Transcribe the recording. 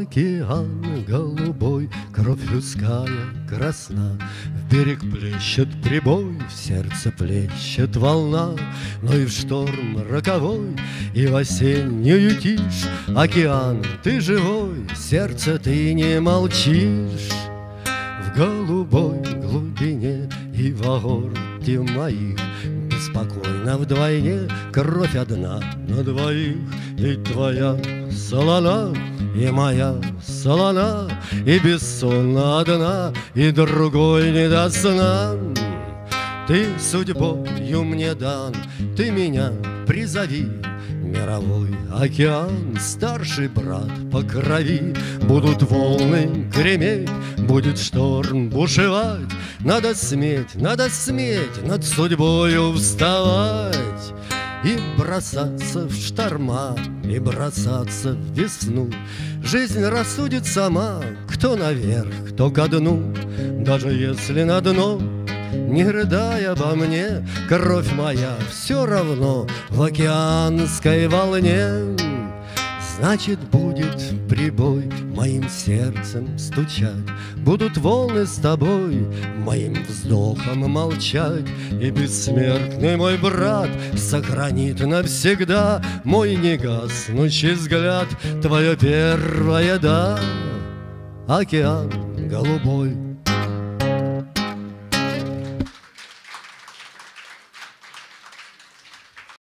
Океан голубой, кровь людская красна, в берег плещет прибой, в сердце плещет волна. Но и в шторм роковой, и в осеннюю тишь, океан, ты живой, сердце, ты не молчишь. В голубой глубине и в аорте моих беспокойно вдвойне кровь одна на двоих. Ведь твоя солона и моя солона, и бессонна одна, и другой не до сна. Ты судьбою мне дан, ты меня призови, мировой океан, старший брат по крови. Будут волны греметь, будет шторм бушевать, надо сметь над судьбою вставать. И бросаться в шторма, и бросаться в весну. Жизнь рассудит сама, кто наверх, кто ко дну. Даже если на дно, не рыдай обо мне, кровь моя все равно в океанской волне. Значит, будет прибой моим сердцем стучать, будут волны с тобой моим вздохом молчать. И бессмертный мой брат сохранит навсегда мой негаснущий взгляд, твое первое «да». Океан голубой,